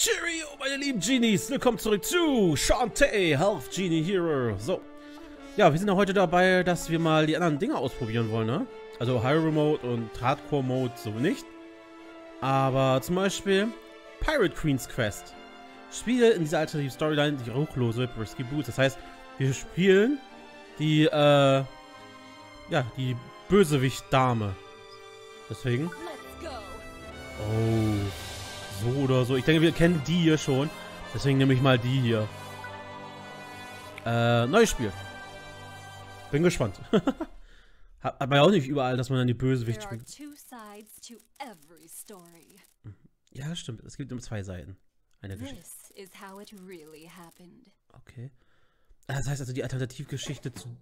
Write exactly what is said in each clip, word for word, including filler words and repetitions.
Cheerio, meine lieben Genies. Willkommen zurück zu Shantae, Half Genie Hero. So. Ja, wir sind ja heute dabei, dass wir mal die anderen Dinge ausprobieren wollen, ne? Also Hyrule Mode und Hardcore Mode so nicht. Aber zum Beispiel Pirate Queen's Quest. Spiele in dieser alternativen Storyline die ruchlose Risky Boots. Das heißt, wir spielen die, äh, ja, die Bösewicht-Dame. Deswegen. Oh. So oder so. Ich denke, wir kennen die hier schon. Deswegen nehme ich mal die hier. Äh, neues Spiel. Bin gespannt. Hat man ja auch nicht überall, dass man dann die Bösewicht spielt. Ja, stimmt. Es gibt immer zwei Seiten. Eine Geschichte. Okay. Das heißt also die Alternativgeschichte zu...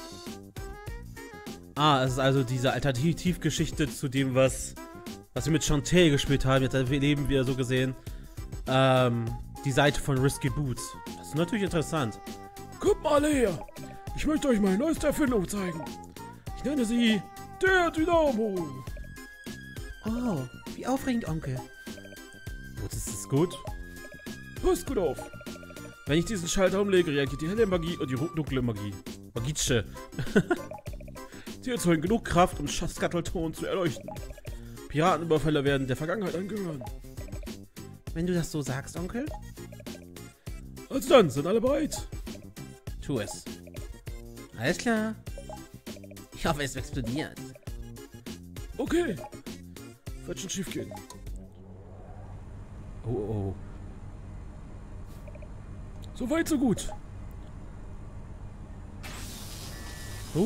Ah, es ist also diese Alternativgeschichte zu dem, was... was wir mit Shantae gespielt haben. Jetzt erleben wir so gesehen ähm, die Seite von Risky Boots. Das ist natürlich interessant. Kommt mal her! Ich möchte euch meine neueste Erfindung zeigen. Ich nenne sie der Dynamo. Oh, wie aufregend, Onkel. Gut, ist das gut? Passt gut auf. Wenn ich diesen Schalter umlege, reagiert die helle Magie und die dunkle Magie. Magitsche. Sie erzeugen genug Kraft, um Schattenton zu erleuchten. Piratenüberfälle werden der Vergangenheit angehören. Wenn du das so sagst, Onkel? Also dann, sind alle bereit? Tu es. Alles klar. Ich hoffe, es explodiert. Okay. Wird schon schief gehen. Oh, oh. So weit, so gut. Oh?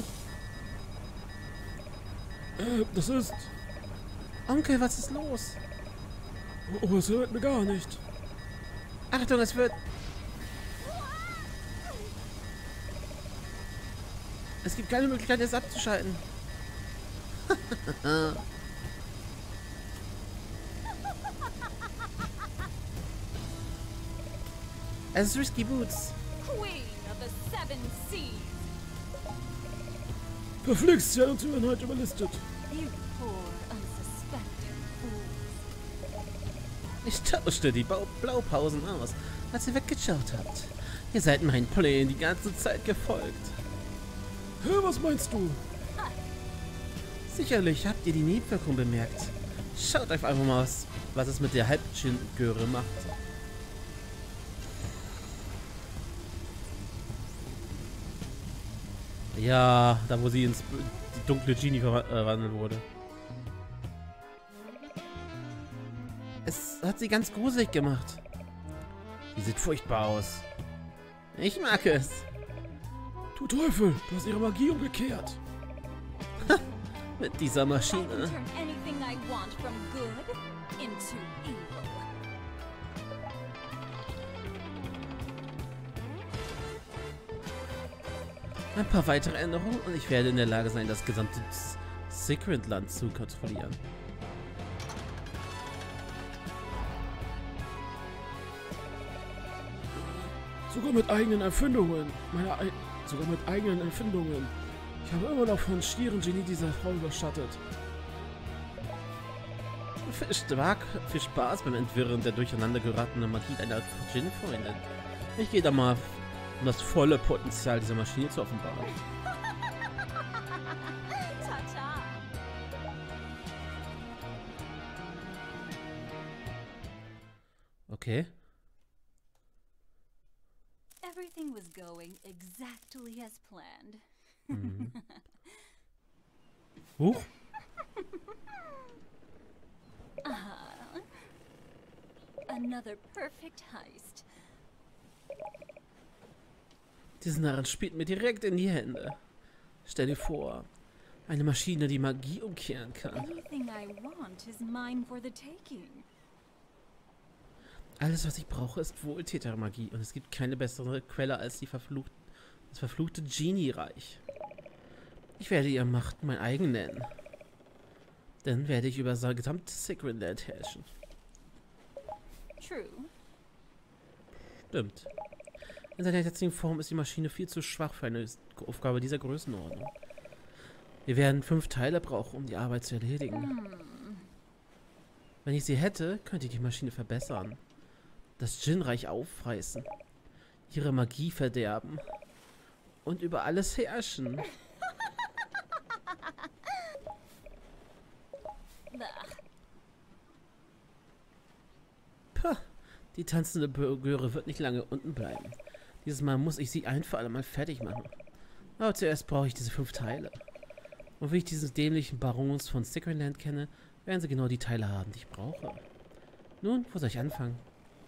Äh, das ist... Onkel, was ist los? Oh, es hört mir gar nicht. Achtung, es wird... Es gibt keine Möglichkeit, es abzuschalten. Es ist Risky Boots. Queen of the Seven Seas. Verflixt, sie hat uns heute überlistet. You poor, unsuspecting fools. Ich tauschte die Bau Blaupausen aus, als ihr weggeschaut habt. Ihr seid meinen Plänen die ganze Zeit gefolgt. Hä, was meinst du? Sicherlich habt ihr die Nebenwirkung bemerkt. Schaut einfach mal, was, was es mit der Halbgöre macht. Ja, da wo sie ins die dunkle Genie verwandelt wurde. Es hat sie ganz gruselig gemacht. Sie sieht furchtbar aus. Ich mag es. Du Teufel, du hast ihre Magie umgekehrt. Mit dieser Maschine. Ein paar weitere Änderungen und ich werde in der Lage sein, das gesamte Secret-Land zu kontrollieren. Sogar mit eigenen Erfindungen. Meine Ei sogar mit eigenen Erfindungen. Ich habe immer noch von stieren Genie dieser Frau überschattet. Viel, stark, viel Spaß beim Entwirren der durcheinander geratenen Magie deiner Genie-Freundin. Ich gehe da mal, um das volle Potenzial dieser Maschine zu offenbaren. Okay. Everything was going exactly as planned. Mhm. Huch. Uh, another perfect heist. Diesen Narren spielt mir direkt in die Hände. Stell dir vor, eine Maschine, die Magie umkehren kann. Anything I want is mine for the taking. Alles, was ich brauche, ist Wohltätermagie und es gibt keine bessere Quelle als die verflucht, das verfluchte Genie-Reich. Ich werde ihre Macht mein eigen nennen. Dann werde ich über das gesamte Secret Land herrschen. True. Stimmt. In seiner jetzigen Form ist die Maschine viel zu schwach für eine Aufgabe dieser Größenordnung. Wir werden fünf Teile brauchen, um die Arbeit zu erledigen. Hmm. Wenn ich sie hätte, könnte ich die Maschine verbessern. das Djinn-Reich aufreißen, ihre Magie verderben und über alles herrschen. Puh, die tanzende Göre wird nicht lange unten bleiben. Dieses Mal muss ich sie ein für alle Mal fertig machen. Aber zuerst brauche ich diese fünf Teile. Und wie ich diesen dämlichen Barons von Sacredland kenne, werden sie genau die Teile haben, die ich brauche. Nun, wo soll ich anfangen?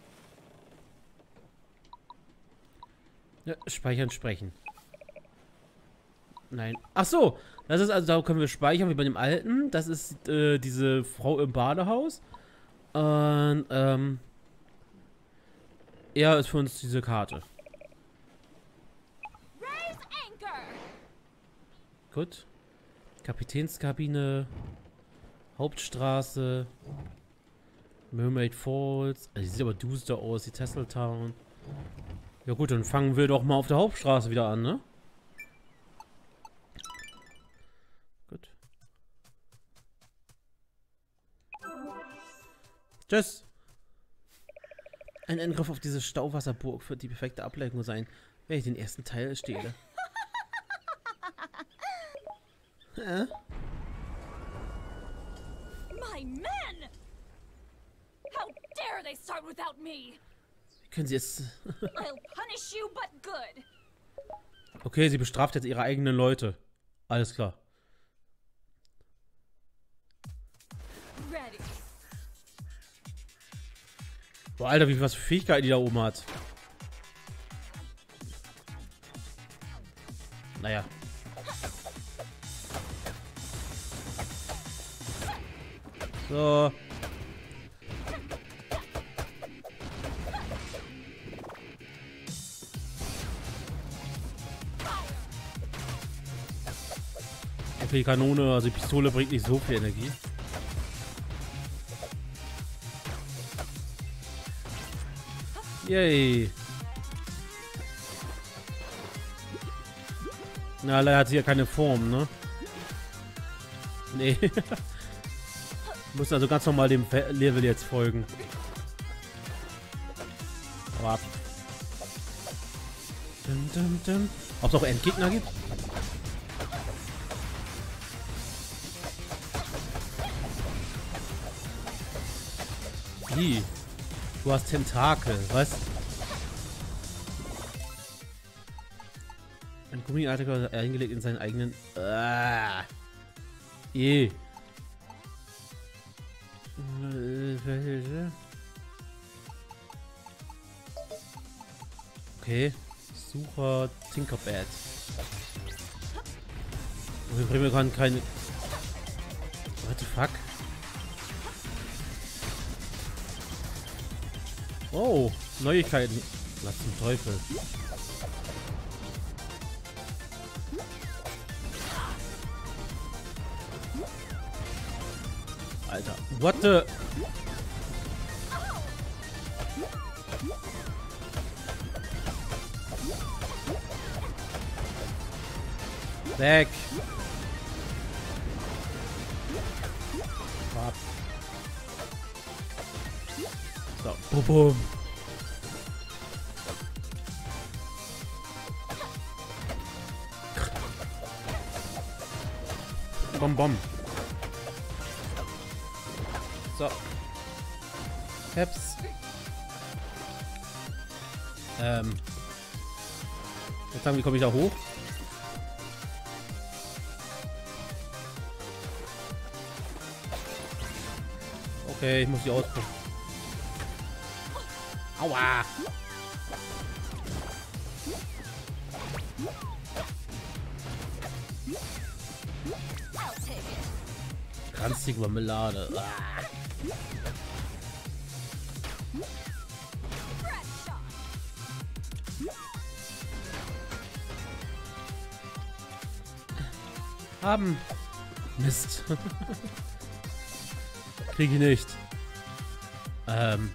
Ja, speichern, sprechen. Nein. Ach so, das ist also, da können wir speichern wie bei dem alten. Das ist äh, diese Frau im Badehaus. Und ähm, er ist für uns diese Karte. Gut. Kapitänskabine. Hauptstraße. Mermaid Falls. Also, die sieht aber duster aus, die Tasseltown. Ja gut, dann fangen wir doch mal auf der Hauptstraße wieder an, ne? Gut. Tschüss. Ein Angriff auf diese Stauwasserburg wird die perfekte Ablenkung sein, wenn ich den ersten Teil stehle. Hä? My men! How dare they start without me? Wie können sie es... I'll punish you, but good. Okay, sie bestraft jetzt ihre eigenen Leute. Alles klar. Ready. Boah, Alter, wie was für Fähigkeiten die da oben hat. Naja. So. Okay, die Kanone, also die Pistole bringt nicht so viel Energie. Yay. Na, leider hat sie ja keine Form, ne? Nee. Müssen also ganz normal dem Level jetzt folgen. Warte. Dum, dum, dum. Ob es auch Endgegner gibt? Wie? Du hast Tentakel, was? Ein Gummiartiger eingelegt in seinen eigenen... Ah. Eh. Okay. Sucher Tinkerbad. Wir bringen gerade keine... What the fuck? Oh, Neuigkeiten. Was zum Teufel? Alter, what the... Weg! Warte. So, bum, bum. Bom, bom. So. Peps. Ähm. Jetzt sagen, wie komme ich da hoch? Okay, ich muss die ausprobieren. Aua! Kranzige Marmelade. Ah. Haben. Mist. Krieg ich nicht. Ähm.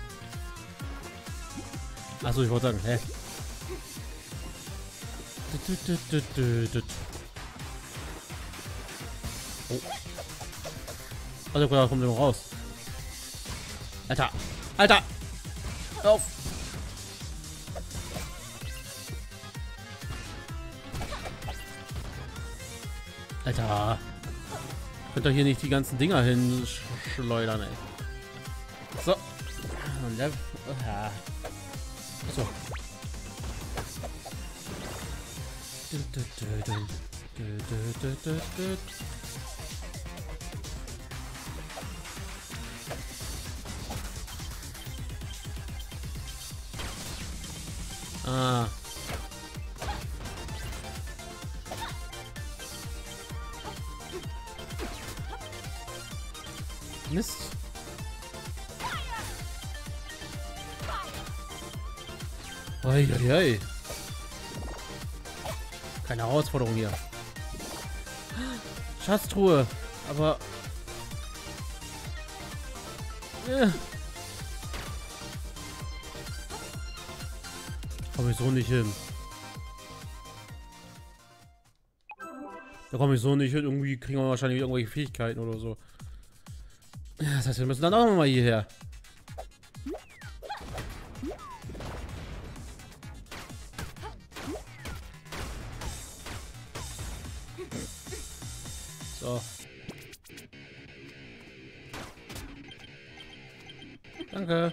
Achso, ich wollte sagen, hä? Oh. Also, da kommt er noch raus. Alter! Alter! Auf! Alter! Könnt ihr hier nicht die ganzen Dinger hinschleudern, ey. So. Und der, ja. So. Ah. Mist. Oi, oi, oi. Keine Herausforderung hier. Schatztruhe. Aber... Äh. Komme ich so nicht hin. Da komme ich so nicht hin. Irgendwie kriegen wir wahrscheinlich irgendwelche Fähigkeiten oder so. Das heißt, wir müssen dann auch noch mal hierher. So. Danke.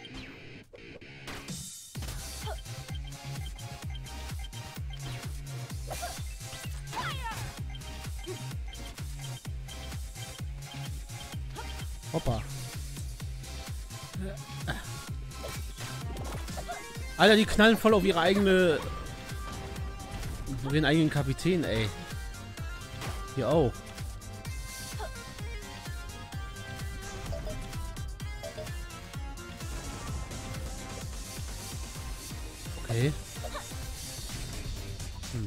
Hoppa. Alter, die knallen voll auf ihre eigene... auf ihren eigenen Kapitän, ey. Hier auch. Okay. Hm.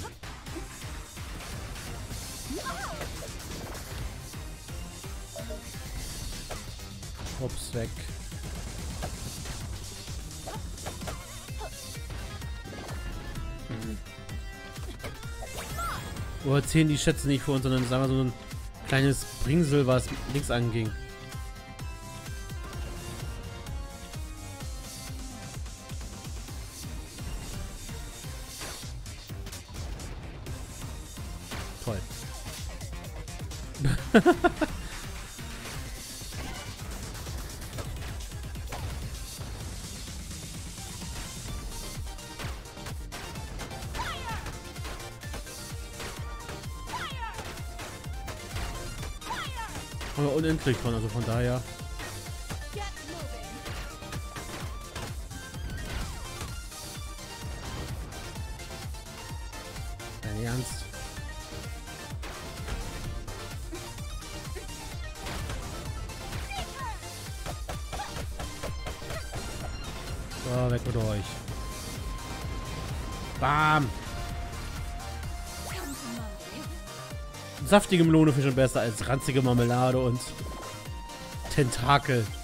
Hops weg. Mhm. Oh, erzählen die Schätze nicht für uns, sondern sagen wir so ein kleines Bringsel, was nichts anging. Toll. Aber unendlich von, also von daher. Dein Ernst? So, weg mit euch. Bam! Saftige Melone für schon besser als ranzige Marmelade und Tentakel.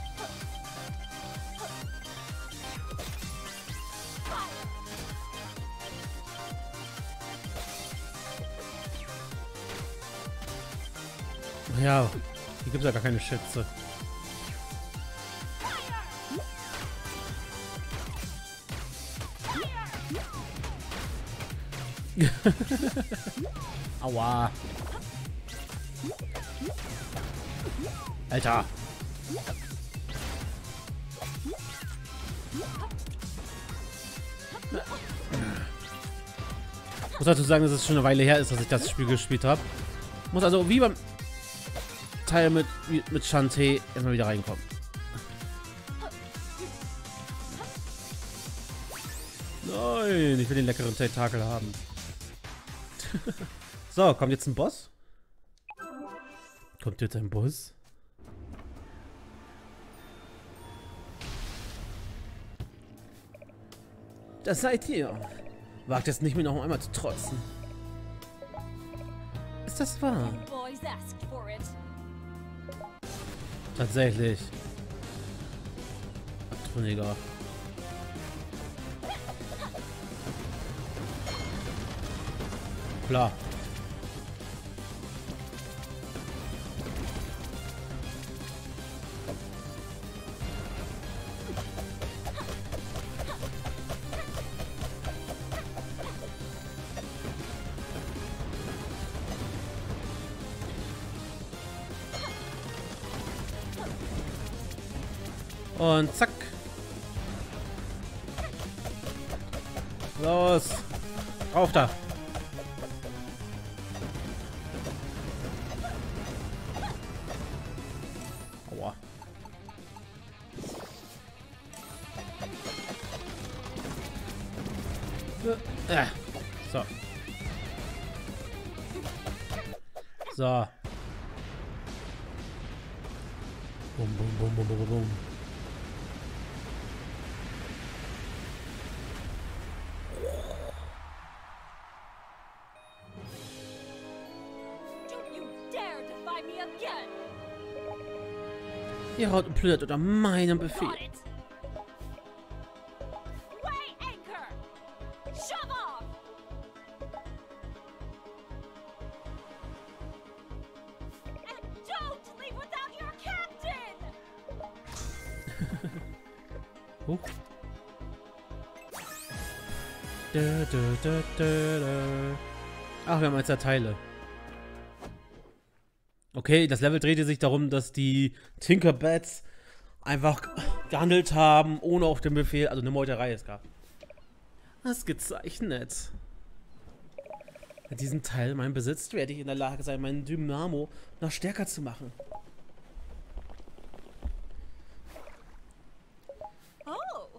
Ja, hier gibt es ja gar keine Schätze. Aua. Alter. Ich muss dazu sagen, dass es schon eine Weile her ist, dass ich das Spiel gespielt habe. Muss also wie beim Teil mit, mit Shantae erstmal wieder reinkommen. Nein, ich will den leckeren Tentakel haben. So, kommt jetzt ein Boss? Kommt jetzt ein Boss? Das seid ihr. Wagt es nicht, mir noch einmal zu trotzen. Ist das wahr? Tatsächlich. Abtrünniger. Klar. Und zack. Los. Rauf da. Aua. Äh. So. So. Bum, bum, bum, bum, bum, bum. Don't you dare defy me again! Ihr haut und plündert unter meinem Befehl. Got it! Weigh anchor! Shove off! And don't leave without your captain! Hoch. Da, da, da, da, da. Ach, wir haben jetzt ja Teile. Okay, das Level drehte sich darum, dass die Tinkerbats einfach gehandelt haben, ohne auf den Befehl, also eine Meuterei es gab. Das ist gezeichnet. Mit diesem Teil, mein Besitz, werde ich in der Lage sein, meinen Dynamo noch stärker zu machen. Oh!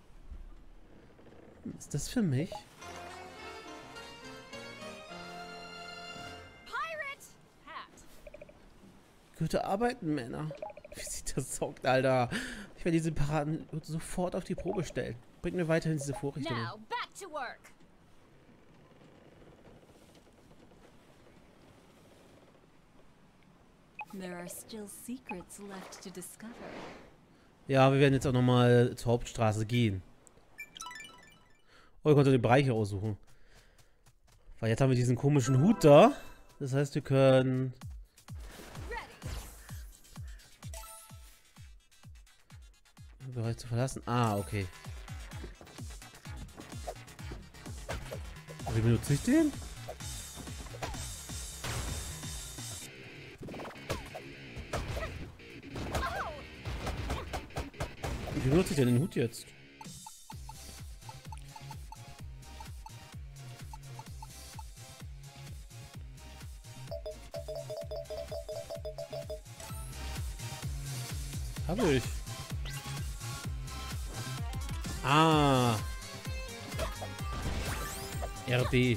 Ist das für mich? Pirate hat! Gute Arbeit, Männer. Wie sieht das saugt, Alter. Ich werde diese Piraten sofort auf die Probe stellen. Bringt mir weiterhin diese Vorrichtungen. Now, back to work! There are still secrets left to discover. Ja, wir werden jetzt auch nochmal zur Hauptstraße gehen. Oh, ihr könnt die Bereiche aussuchen. Weil jetzt haben wir diesen komischen Hut da. Das heißt, wir können... den Bereich zu verlassen. Ah, okay. Wie benutze ich den? Wie benutze ich denn den Hut jetzt? Habe ich. Ah. R B.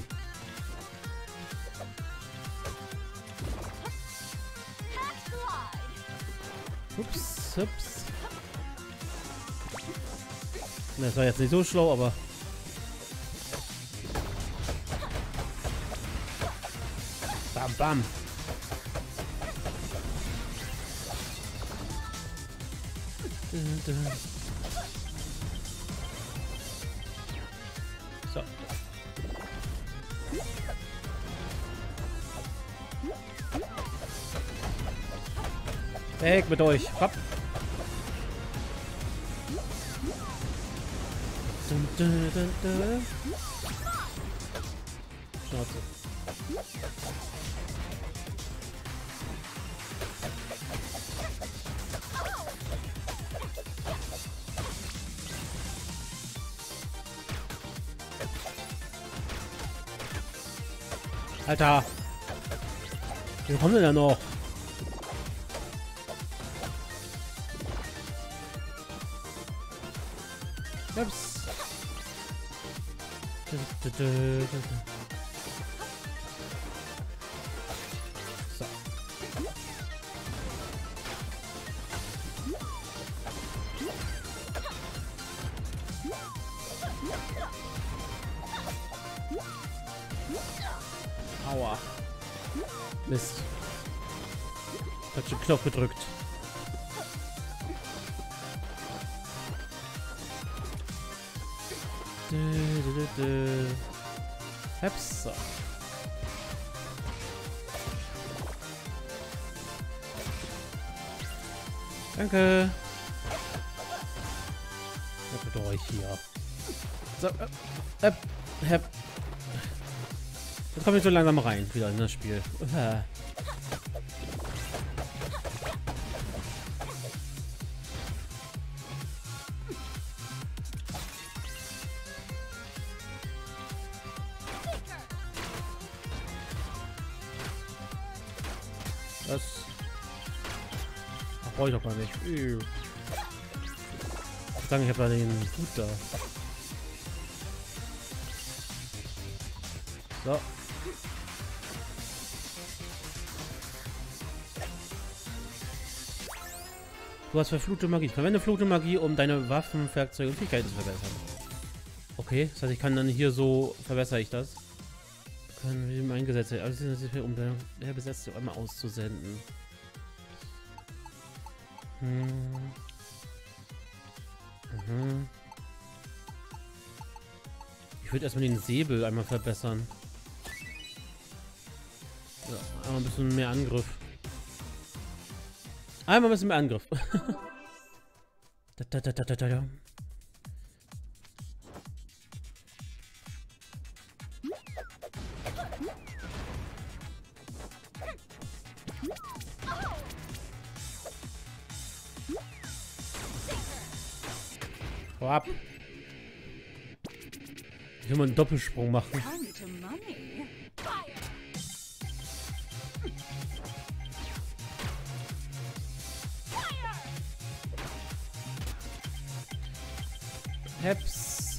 Ups, ups. Das war jetzt nicht so schlau, aber... Bam, bam. So. Weg mit euch. Hopp. Dun, dun, dun, dun. Schnauze. Alter! Wie kommt denn da noch? Ups. So. Aua. Mist. Falschen Knopf gedrückt. Heps. So. Danke. Was mit euch hier? So, äh, äh, hep. Jetzt komme ich so langsam rein wieder in das Spiel. Uh. Das... Ach, brauche ich doch gar nicht. Ich sagen, ich habe da den Hut da. So. Du hast verfluchte Magie. Verwende verfluchte Magie, um deine Waffen, Werkzeuge und Fähigkeiten zu verbessern. Okay, das heißt, ich kann dann hier so... Verbessere ich das. Können wir ihm eingesetzt werden. Alles ist natürlich, um der Besetzte einmal auszusenden. Hm. Mhm. Ich würde erstmal den Säbel einmal verbessern. Ja, einmal ein bisschen mehr Angriff. Einmal ein bisschen mehr Angriff. da, da, da, da, da, da. Hau ab. Ich will mal einen Doppelsprung machen. Come to mommy. Heps.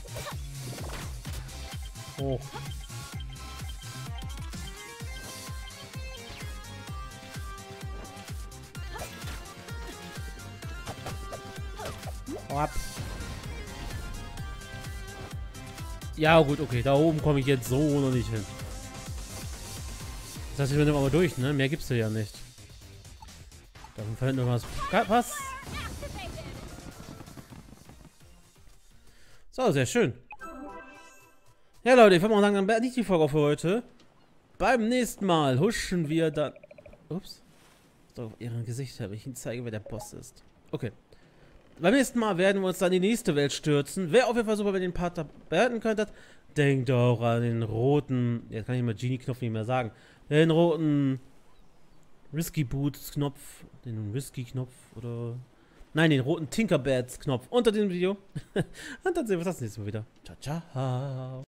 Hoch. Hau ab. Ja gut, okay, da oben komme ich jetzt so noch nicht hin. Das heißt, ich bin aber durch, ne? Mehr gibt's ja nicht. Davon fällt noch was. Was? So, sehr schön. Ja, Leute, ich würde mal sagen, dann beende ich die Folge auch für heute. Beim nächsten Mal huschen wir dann... Ups. So, auf ihren Gesicht habe ich Ihnen zeige, wer der Boss ist. Okay. Beim nächsten Mal werden wir uns dann in die nächste Welt stürzen. Wäre auf jeden Fall super, wenn ihr den Part da behalten könntet. Denkt auch an den roten... Jetzt kann ich mal Genie-Knopf nicht mehr sagen. Den roten... Risky Boots-Knopf. Den Risky-Knopf oder... Nein, den roten Tinkerbeds-Knopf unter dem Video. Und dann sehen wir uns das nächste Mal wieder. Ciao, ciao.